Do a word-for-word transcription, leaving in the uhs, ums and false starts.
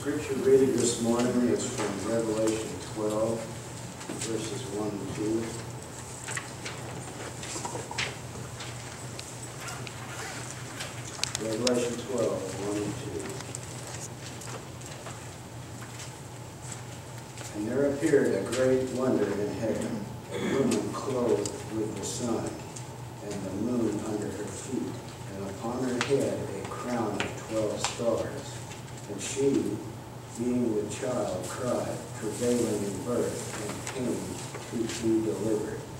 scripture reading this morning is from Revelation twelve, verses one and two. Revelation twelve, one and two. And there appeared a great wonder in heaven, a woman clothed with the sun, and the moon under her feet, and upon her head a crown of twelve stars. And she, being with child, cried, travailing in birth, and pain to be delivered.